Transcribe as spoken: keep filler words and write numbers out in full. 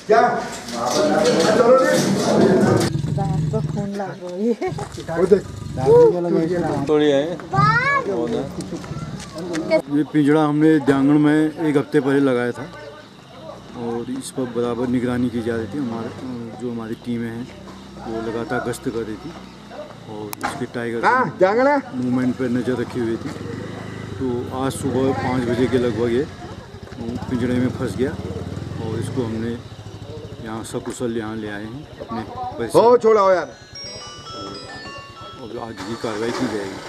क्या तो खून लग रही है। ये पिंजड़ा हमने जांगड़ में एक हफ्ते पहले लगाया था और इस पर बराबर निगरानी की जा रही थी। हमारे जो हमारी टीमें हैं वो लगातार गश्त कर रही थी और इसके टाइगर मूवमेंट पर नज़र रखी हुई थी। तो आज सुबह पाँच बजे के लगभग ये पिंजड़े में फंस गया और इसको हमने यहाँ सकुशल यहाँ ले आए हैं अपने परिसर। हो छोड़ा हो यार। और आज की कार्रवाई की जाएगी।